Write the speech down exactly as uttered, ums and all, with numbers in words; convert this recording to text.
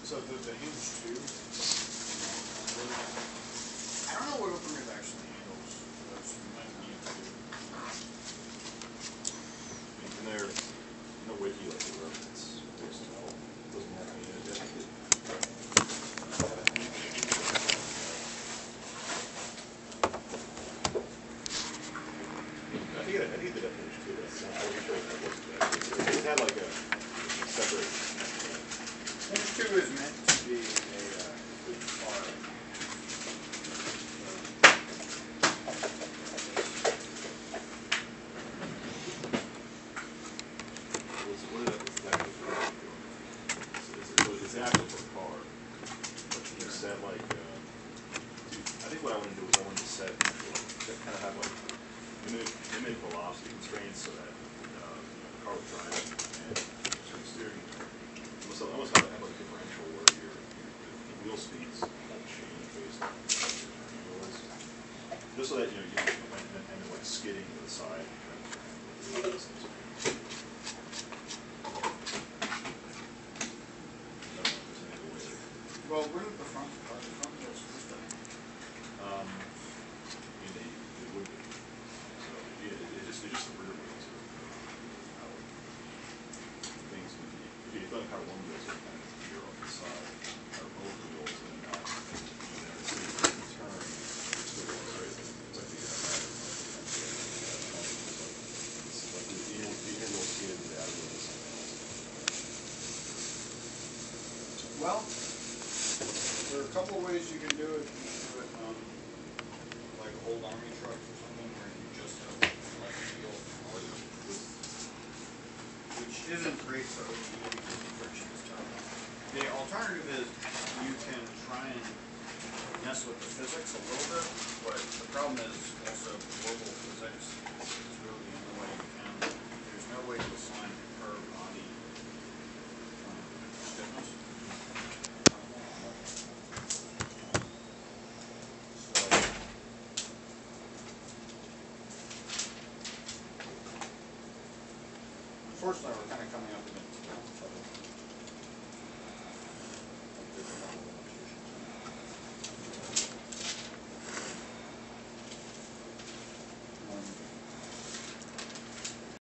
So the, the hinge too, I don't know what open rib actually handles, but you might need to. I mean, there, no wiki like the rub, it's just all, doesn't have any in it. I think it, I think it did have hinge too, but I wasn't sure if that was exactly. It had like a separate. Hinge two is meant to be a uh, good car. It's actually for a car, but you set like, uh, I think what I want to do is I want to set, kind of have like, limit, limit velocity constraints so that uh, the car will drive it, and so the steering, almost, almost have, have like a differential where your, your, your wheel speeds won't change based on what your turning wheel is. Just so that, you know, you and, and, and like skidding to the side. Well, wouldn't the front, uh, the front wheels first down? Um, I mean, they, they would be. So, yeah, it, it just, it's just the rear wheels are how things would be. If you thought how one wheels are kind of here off the side, or both wheels, and not, you know, it's safe to turn, it's still going straight. It's like the, uh, it's like the, the, the inner wheel skid and the outer wheel is something else. Well, there are a couple of ways you can do it. You can do it um, like old army trucks or something where you just have like a wheel motor, which isn't great for O E because the friction is terrible. The alternative is you can try and mess with the physics a little bit, but the problem is also global physics is really the only way you can. There's no way to assign per body um, stiffness. Unfortunately, we're kind of coming up against trouble.